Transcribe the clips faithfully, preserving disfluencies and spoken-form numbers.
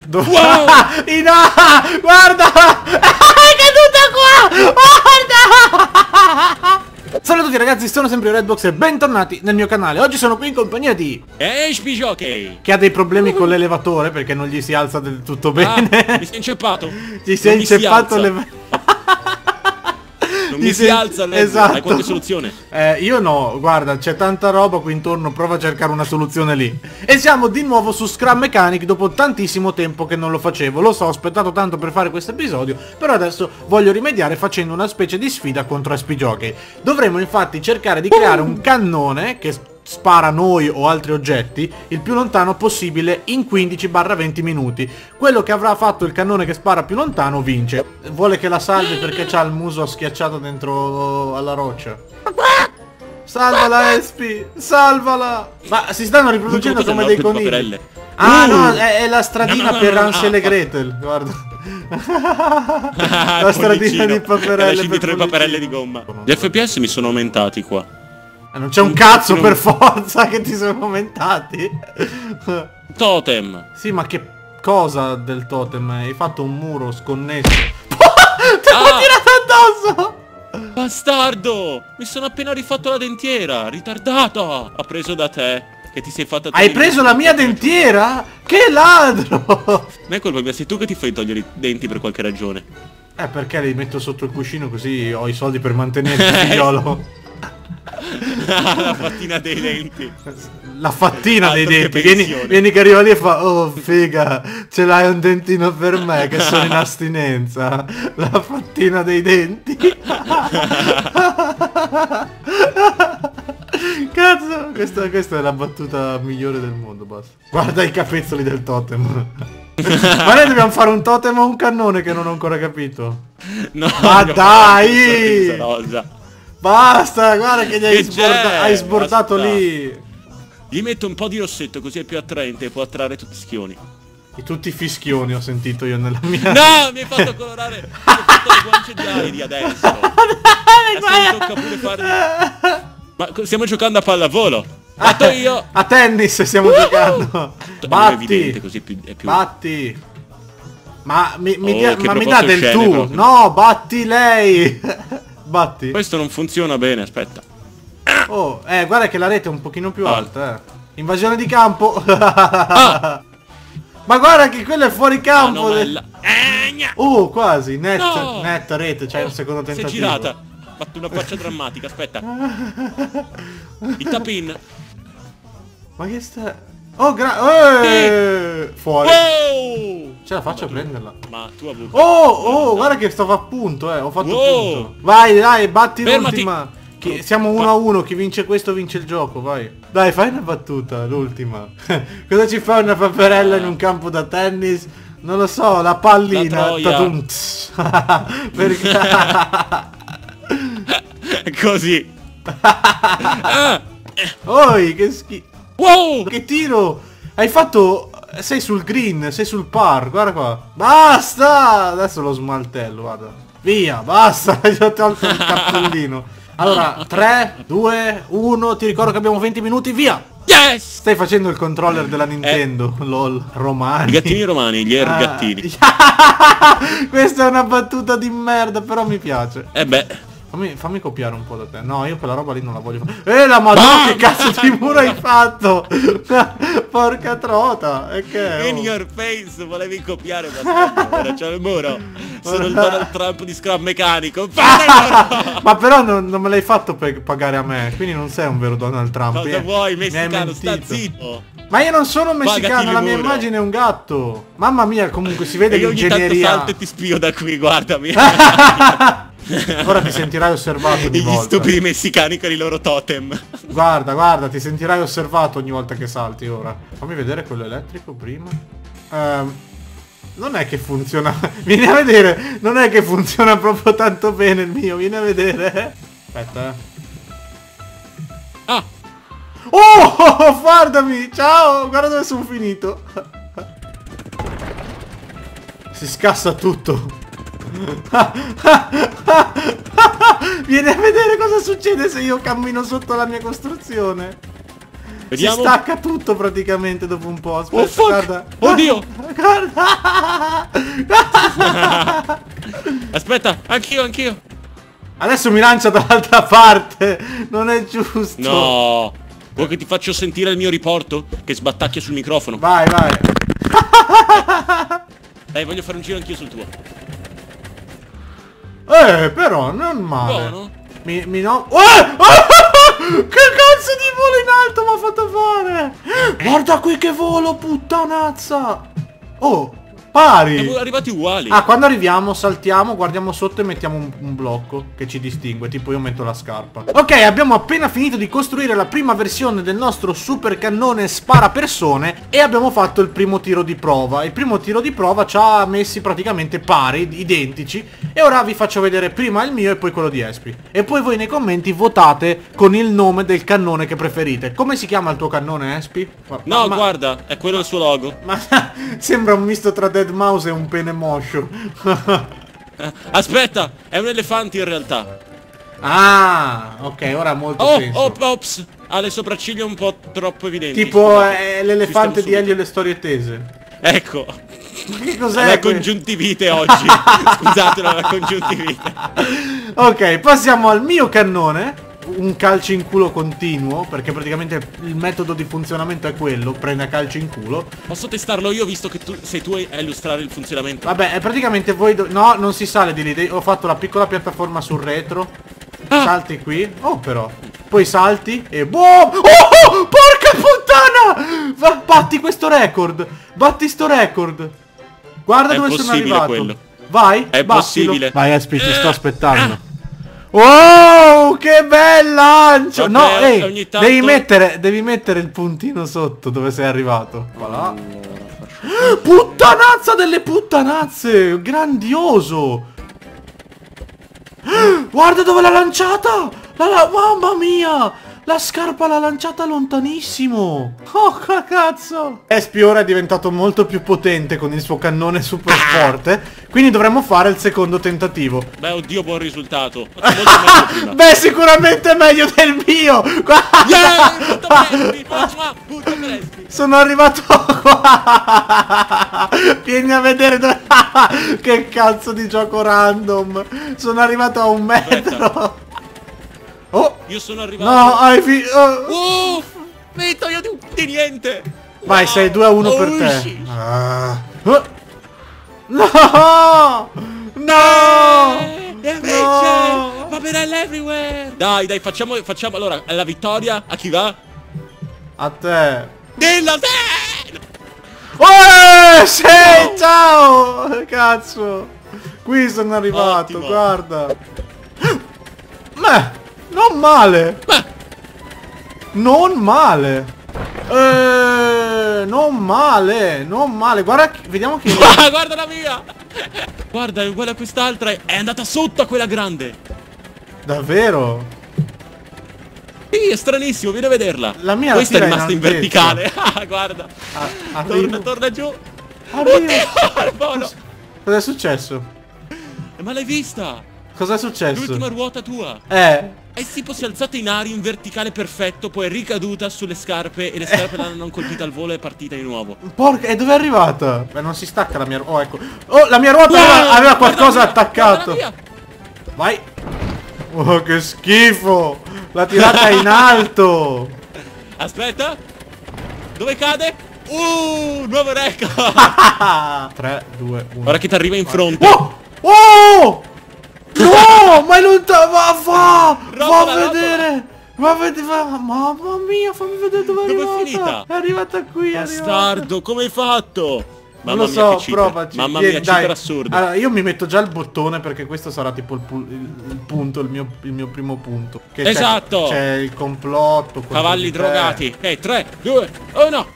Dove... Wow! Ina! Guarda! È caduta qua! Guarda! Salve a tutti ragazzi, sono sempre io Redbox e bentornati nel mio canale. Oggi sono qui in compagnia di... Ehi, Spigiochi! Che ha dei problemi con l'elevatore perché non gli si alza del tutto bene. Ah, mi si è inceppato. Ti si è inceppato le... Non mi si alza, esatto. Hai qualche soluzione? Eh, io no, guarda, c'è tanta roba qui intorno, prova a cercare una soluzione lì. E siamo di nuovo su Scrum Mechanic dopo tantissimo tempo che non lo facevo. Lo so, ho aspettato tanto per fare questo episodio, però adesso voglio rimediare facendo una specie di sfida contro Sp Jockey. Dovremo infatti cercare di creare un cannone che spara noi o altri oggetti il più lontano possibile in quindici venti minuti. Quello che avrà fatto il cannone che spara più lontano vince. Vuole che la salvi perché c'ha il muso schiacciato dentro alla roccia. Salvala Espi, salvala. Ma si stanno riproducendo come dei conigli. Ah no, è, è la stradina no, no, no, per no, no, Hansel no. e Gretel, guarda. La La stradina di paperelle per tre paperelle di gomma. Gli F P S mi sono aumentati qua. Non c'è un cazzo per forza che ti sono aumentati. Totem. Sì, ma che cosa del totem? Hai fatto un muro sconnesso. Te l'ho Ah! tirato addosso! Bastardo! Mi sono appena rifatto la dentiera. Ritardata. Ha preso da te. Che ti sei fatta... Hai preso la mia dentiera? Che ladro! Non è colpa mia, sei tu che ti fai togliere i denti per qualche ragione. Eh, perché li metto sotto il cuscino così ho i soldi per mantenere il figliolo. La fattina dei denti. La fattina Altro dei che denti. Vieni, pensione. vieni che arriva lì e fa: oh figa, ce l'hai un dentino per me che sono in astinenza. La fattina dei denti. Cazzo, questa, questa è la battuta migliore del mondo, basta. Guarda i capezzoli del totem. Ma noi dobbiamo fare un totem o un cannone che non ho ancora capito. No, Ma no, dai! questa rosa. Basta, guarda che gli hai, Che sborda c'è? hai sbordato Aspetta. lì. Gli metto un po' di rossetto così è più attraente e può attrarre tutti i schioni. E tutti i fischioni ho sentito io nella mia... No, mi hai fatto colorare. Mi hai fatto le guance di Heidi adesso. Adesso mi tocca pure fare... Ma co- stiamo giocando a pallavolo. Batto io. A tennis stiamo giocando. È Batti. evidente, così è più... È più... Batti. Ma mi, mi, Oh, dia- che ma mi dà proposte del oscene tu. proprio. No, batti lei. Batti. Questo non funziona bene, aspetta. Oh, eh, guarda che la rete è un pochino più Ah. alta, eh. Invasione di campo. Ah! Ma guarda che quello è fuori Ah, campo. no, ma è del- la... Eh, gna. Uh, quasi, net, No! net rete, c'hai un secondo Si è tentativo. girata. Ha fatto una faccia drammatica, aspetta. Il tap-in. Ma che sta... Oh, gra... Eh! Fuori. Wow! Ce la faccio a prenderla. Ma tu avuto... Oh, oh, guarda che stavo a punto, eh. Ho fatto Wow. punto. Vai, dai, batti Fermati. l'ultima. Chi- Siamo uno a uno, chi vince questo vince il gioco, vai. Dai, fai una battuta, l'ultima. Cosa ci fa una paperella in un campo da tennis? Non lo so, la pallina. La troia. Tatum. Perché... Così. Ah! Oi, che schifo. Wow! Che tiro! Hai fatto... Sei sul green, sei sul par, guarda qua. Basta! Adesso lo smaltello, guarda. Via, basta, gli ho tolto il cappellino. Allora, tre, due, uno, ti ricordo che abbiamo venti minuti, via! Yes! Stai facendo il controller della Nintendo, lol, romani. I gattini romani, gli Ah. ergattini. Questa è una battuta di merda, però mi piace. Eh beh. Fammi, fammi copiare un po' da te. No, io quella roba lì non la voglio fare. Eh la madonna, che cazzo di muro hai fatto? Porca trota. E che è? In Oh. your face, volevi copiare ma ora c'è il muro. Sono il Donald Trump di Scrum Meccanico. Fate il muro! Ma però non, non me l'hai fatto per pagare a me, quindi non sei un vero Donald Trump. Cosa Mi- vuoi, mi hai messicano? Sta mentito. zitto. Ma io non sono messicano, Pagati la il mia muro. immagine è un gatto. Mamma mia, comunque si vede E io ogni tanto l'ingegneria. salto e ti spio da qui, guardami. Ora ti sentirai osservato ogni E gli volta. stupidi messicani con i loro totem. Guarda, guarda, ti sentirai osservato ogni volta che salti ora. Fammi vedere quello elettrico prima. Ehm, non è che funziona. Vieni a vedere. Non è che funziona proprio tanto bene il mio. Vieni a vedere. Aspetta, eh. Ah! Oh, guardami. Ciao. Guarda dove sono finito. Si scassa tutto. Vieni a vedere cosa succede se io cammino sotto la mia costruzione. Vediamo. Si stacca tutto praticamente dopo un po'. Aspetta, Oh fuck! guarda. Oddio! Guarda. Aspetta, anch'io, anch'io. Adesso mi lancia dall'altra parte. Non è giusto. No. Vuoi che ti faccio sentire il mio riporto? Che sbattacchia sul microfono. Vai, vai. Dai, voglio fare un giro anch'io sul tuo. Eh, però, non male. Buono. Mi, mi no... Oh! Che cazzo di volo in alto mi ha fatto fare? Guarda qui che volo, puttanazza. Oh, pari. Siamo arrivati uguali. Ah, quando arriviamo saltiamo, guardiamo sotto e mettiamo un, un blocco che ci distingue. Tipo io metto la scarpa. Ok, abbiamo appena finito di costruire la prima versione del nostro super cannone spara persone e abbiamo fatto il primo tiro di prova. Il primo tiro di prova ci ha messi praticamente pari, identici. E ora vi faccio vedere prima il mio e poi quello di Espi. E poi voi nei commenti votate con il nome del cannone che preferite. Come si chiama il tuo cannone, Espi? No, ma, guarda, è quello il suo logo. Ma sembra un misto tra deadmau5 e un pene moscio. Eh, aspetta, è un elefante in realtà. Ah, ok, ora ha molto Oh, senso. oh, ops, ha le sopracciglia un po' troppo evidenti. Tipo Scusate. è l'elefante Ci di stiamo Elio e le storie tese. Ecco. Ma che cos'è? La que- congiuntivite oggi. Scusatela, la congiuntivite. Ok, passiamo al mio cannone. Un calcio in culo continuo, perché praticamente il metodo di funzionamento è quello, prende a calcio in culo. Posso testarlo io visto che tu sei tu a illustrare il funzionamento? Vabbè, è praticamente voi... do- No, non si sale di lì. de- Ho fatto la piccola piattaforma sul retro. Ah. Salti qui. Oh, però. Poi salti e... Boom! Oh, oh! Porca puttana! Va, batti questo record. Batti sto record. Guarda È dove sono possibile arrivato. quello. Vai. È battilo. possibile. Vai, Espi, ti sto Eh. aspettando. Oh, che bel lancio! Vabbè, No, ehi, ogni tanto- devi mettere, devi mettere il puntino sotto dove sei arrivato. Voilà. Puttanazza delle puttanazze! Grandioso! Guarda dove l'ha lanciata! La, la, mamma mia! La scarpa l'ha lanciata lontanissimo! Oh, che cazzo! Espi ora è diventato molto più potente con il suo cannone super forte. Quindi dovremmo fare il secondo tentativo. Beh, oddio, buon risultato. Ho fatto molto meglio prima. Beh, sicuramente meglio del mio! Guarda! Yeah, molto presto, faccia, molto presto. Sono arrivato qua. Vieni a vedere dove... Che cazzo di gioco random. Sono arrivato a un metro. Oh, Io sono arrivato. no, hai fi... oh. Oh, metto io di, di niente. Vai, Wow. sei due a uno Oh, per te. sì. Ah. Oh. No! No! E invece, No! Paperella everywhere. Dai, dai, facciamo, facciamo. Allora, la vittoria a chi va? A te. Della te! Oh, sei, ciao! Cazzo! Qui sono arrivato, Ottimo. guarda. Beh, non male. Ma Non male. Eh, non male, non male. Guarda, chi- vediamo chi... ah, guarda la mia! Guarda, è uguale a quest'altra. È andata sotto a quella grande. Davvero? Sì, è stranissimo, vieni a vederla. La mia Questa è tira in rimasta in, altezza. verticale. Ah, guarda. Ah, Torna, arrivo. torna giù. Arrivo. Oddio, il volo. Cos'è successo? Ma l'hai vista? Cos'è successo? L'ultima ruota tua. Eh. È tipo si è alzata in aria in verticale perfetto, poi è ricaduta sulle scarpe e le scarpe l'hanno colpita al volo e è partita di nuovo. Porca, e dove è arrivata? Beh, non si stacca la mia ruota. Oh, ecco. Oh, la mia ruota Wow, aveva, aveva guarda qualcosa la mia, attaccato. guarda la Vai. Oh, che schifo. L'ha tirata in alto. mia. Aspetta. Dove cade? Uh, nuovo record. tre, due, uno. Ora che ti arriva in fronte. Oh! Oh! No! Ma è lontano! Va! Va! Va Rotola, a vedere! Va a vedere! Va. Mamma mia! Fammi vedere dove è Dove è arrivata! finita? È arrivata qui! È arrivata. Bastardo, come hai fatto? Non Mamma lo mia, so, che cheater. provaci. Mamma Vieni, mia, dai. cheater assurdo. Allora, io mi metto già il bottone perché questo sarà tipo il, pu- il- il punto, il mio, il mio primo punto. Che c'è- Esatto. C'è il complotto. contro Cavalli di te. drogati. Ok, tre, due, uno.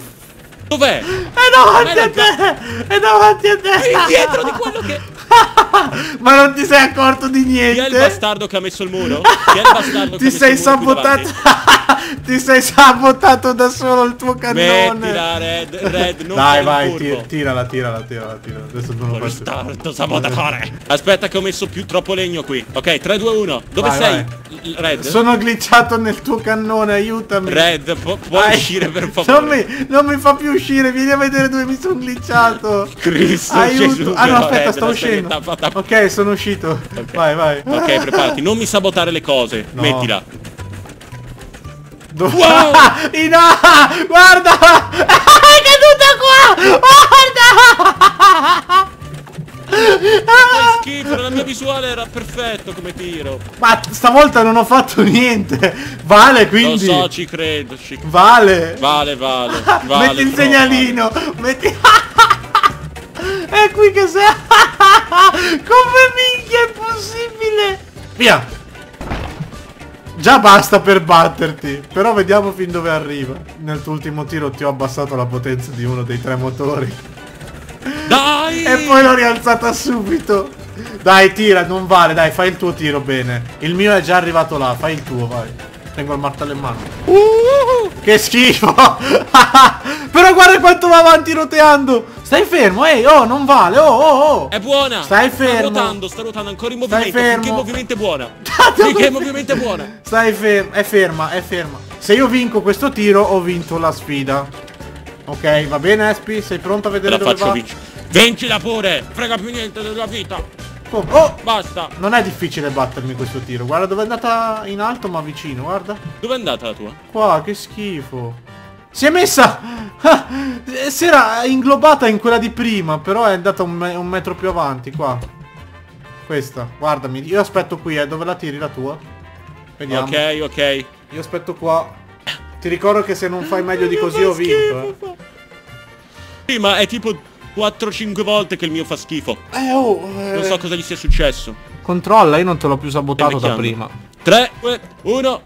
Dov'è? È davanti Ma è a te! È davanti a te! È indietro di quello che... Ma non ti sei accorto di niente? Chi è il bastardo che ha messo il muro? Chi è il bastardo che Ti ha messo sei il muro qui sabotato. davanti? Ti sei sabotato da solo il tuo cannone. Mettila, Red, Red, non Dai, fare vai, il ti- furbo. tirala, tirala, tirala, tirala. Adesso non lo faccio. Bastardo, sabotatore. Aspetta che ho messo più troppo legno qui. Ok, tre, due, uno. Dove Vai, sei? vai. L- Red? Sono glitchato nel tuo cannone, aiutami. Red, pu- puoi Ai, uscire per Non favore? mi, non mi fa più uscire, vieni a vedere dove mi sono glitchato. Cristo Aiuto. Gesù. Ah no, però, aspetta, Red, sto la uscendo. serietà fatta- Ok, sono uscito. Vai, vai. Ok, preparati, non mi sabotare le cose. No. Mettila. Dove... Wow! In A! Guarda! È caduta qua! Guarda! Fai schifo, la mia visuale era perfetto come tiro. Ma stavolta non ho fatto niente. Vale, Lo quindi. so, ci credo. Ci... Vale. Vale, vale. vale Metti il però, segnalino. Metti... È qui che sei. Come minchia è possibile? Via. Già basta per batterti. Però vediamo fin dove arriva. Nel tuo ultimo tiro ti ho abbassato la potenza di uno dei tre motori. Dai! E poi l'ho rialzata subito. Dai, tira, non vale, dai, fai il tuo tiro bene. Il mio è già arrivato là, fai il tuo, vai. Tengo il martello in mano. Uh, Che schifo. Però guarda quanto va avanti roteando. Stai fermo, ehi, oh, non vale, oh, oh, oh. è buona. Stai fermo. Sta ruotando, sta ruotando ancora in Stai movimento. fermo. Finché il movimento è buona. Finché il movimento è buona. Stai fermo, è ferma, è ferma. Se io vinco questo tiro, ho vinto la sfida. Ok, va bene, Espi? Sei pronto a Te vedere la dove faccio va? vincere. Vincila pure. Frega più niente della vita. Oh, oh, Basta. non è difficile battermi questo tiro. Guarda dove è andata in alto, ma vicino, guarda. Dove è andata la tua? Qua, che schifo. Si è messa. Si era inglobata in quella di prima, però è andata un, me un metro più avanti, qua. Questa, guardami. Io aspetto qui, eh. Dove la tiri la tua? Vediamo. Ok, ok. Io aspetto qua. Ti ricordo che se non fai meglio di così ho vinto, eh. Sì, ma è tipo quattro cinque volte che il mio fa schifo. Eh, oh, eh. Non so cosa gli sia successo. Controlla, io non te l'ho più sabotato da prima. tre, due, uno.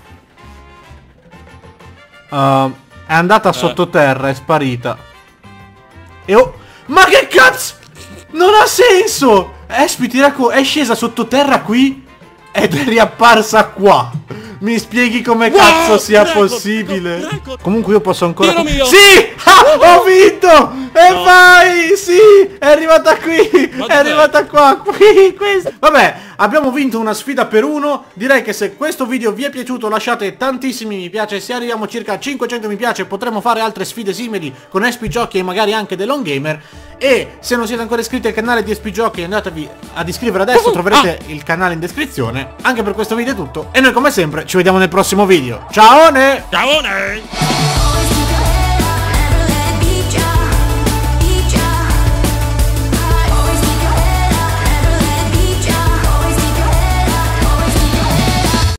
Uh, è andata sottoterra, è sparita. E oh... Ma che cazzo! Non ha senso! Espi, ti racco... È scesa sottoterra qui ed è riapparsa qua. Mi spieghi come Wow, cazzo sia prego, possibile? prego, prego. Comunque io posso ancora... Tiro mio. Sì! Ah, ho vinto! E No. vai! Sì! È arrivata qui! Ma è dov'è? arrivata qua! Qui! Questa. Vabbè, abbiamo vinto una sfida per uno. Direi che se questo video vi è piaciuto lasciate tantissimi mi piace. Se arriviamo circa a cinquecento mi piace potremo fare altre sfide simili con Espi Giochi e magari anche The Long Gamer. E se non siete ancora iscritti al canale di Espi Giochi andatevi ad iscrivere adesso, troverete il canale in descrizione. Anche per questo video è tutto e noi come sempre ci vediamo nel prossimo video. Ciao! Ciao!